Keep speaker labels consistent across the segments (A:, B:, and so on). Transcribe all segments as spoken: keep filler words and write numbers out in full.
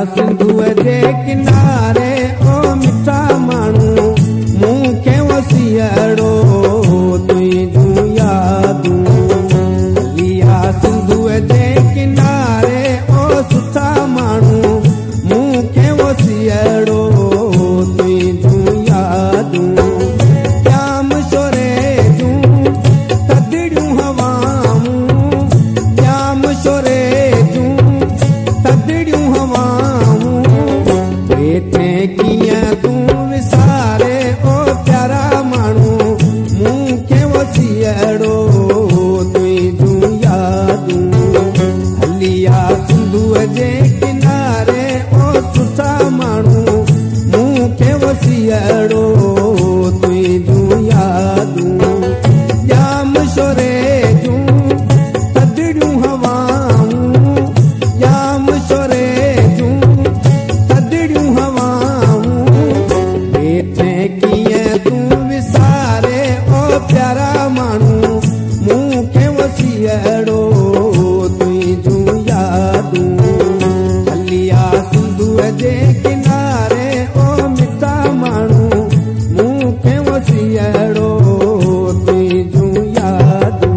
A: सिंधु जे किनारे ओ मिठा माण्हू मूंखे वसियड़ो तुंहिंजूं यादूं। हलिया सिंधु जे किनारे ओ सुठा माण्हू मूंखे वसियड़ो तुंहिंजूं यादूं। जाम शोरे जूं थधिड़ियूं हवाऊं, जाम शोरे जूं थधिड़ियूं हवाऊं। वेठे कीअं तूं विसारे ओ प्यारा माण्हू मूंखे वसियड़ो तुंहिंजूं यादूं। हलिया सिंधु जे किनारे ओ सुठा माण्हू मूंखे वसियड़ो तुंहिंजूं यादूं। जाम शोरे जूं थधिड़ियूं हवाऊं, जाम शोरे जूं थधिड़ियूं हवाऊं। वेठे कीअं तूं विसारे ओ प्यारा माण्हू मूंखे वसियड़ो तुंहिंजूं यादूं। हलिया सिंधु जे किनारे ओ मिठा माण्हू मूंखे वसियड़ो तुंहिंजूं यादूं।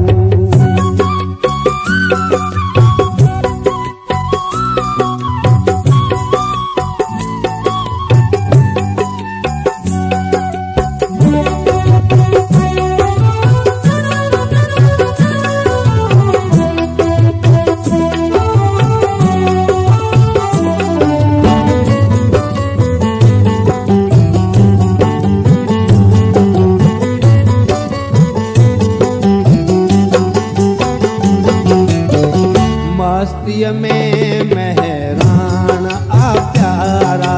A: मस्तीअ में मेहरान आ प्यारा,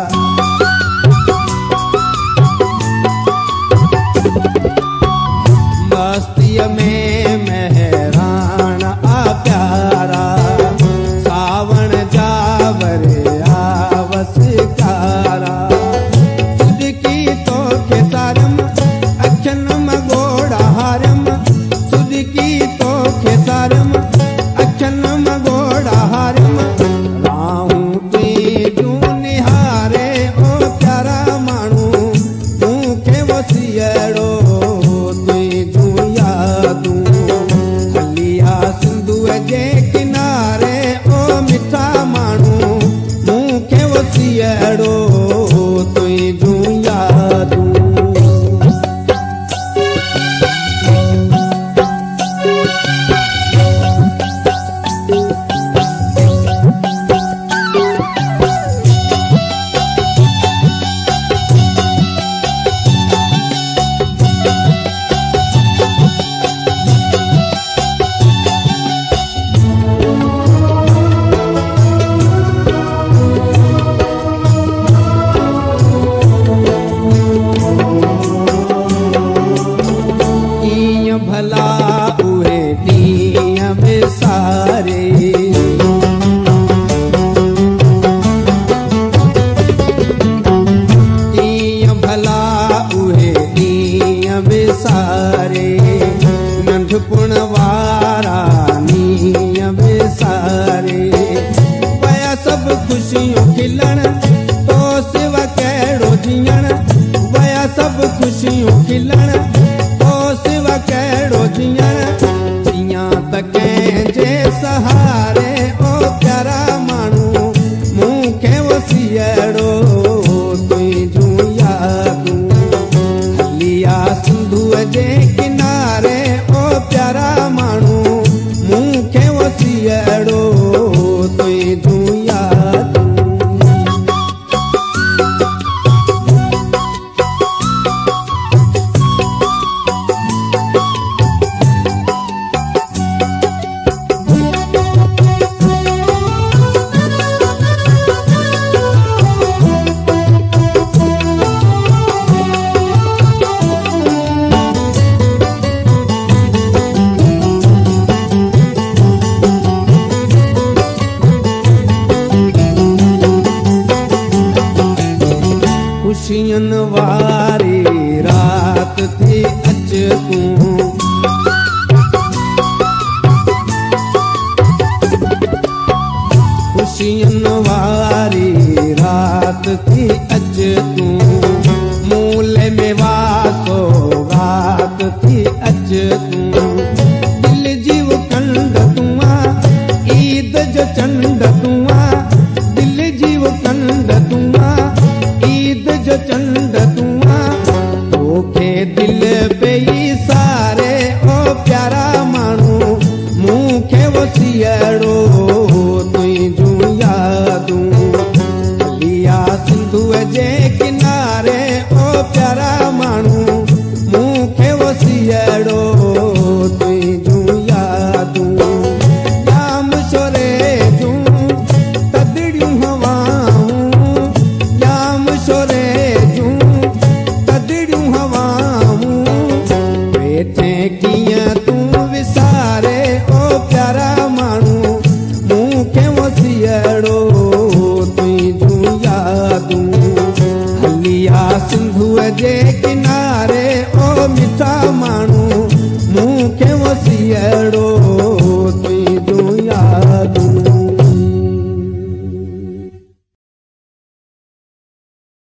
A: मस्तीअ में मेहरान आ प्यारा। सावण जा वरिया वसकारा, सुजकी तोखे सारम अखियुनि मां ॻोढ़ा हारम, सुजकी तोखे सारम अखियुनि मां ॻोढ़ा हारम। राहूं तुंहिंजूं निहारे ओ प्यारा माण्हू मूंखे वसियड़ो तुंहिंजूं यादूं। हलिया सिंधु जे किनारे ओ मिठा माण्हू मूंखे वसियड़ो तुंहिंजूं यादूं। भला उहे ॾींहं विसारे, ईअं भला उहे ॾींहं विसारे। नंढपुण वारा नीअं विसारे, पया सभु ख़ुशियूं खिलण तो सिवा कहिड़ो जीअण। वया सभु ख़ुशियूं खिलण तो सिवा कहिड़ो जीअण। जीअं त कंहिंजे सहारे ओ प्यारा माण्हू मूंखे वसियड़ो तुंहिंजूं यादूं। हलिया सिंधु जे किनारे ओ प्यारा माण्हू मूंखे वसियड़ो तुंहिंजूं यादूं। खुशियन वारी रात थी अच तूं, खुशियन वारी थी अच तूं मूल में वासो गात थी अच तूं दिल जीव कंड तूं ईद जो चंड तूं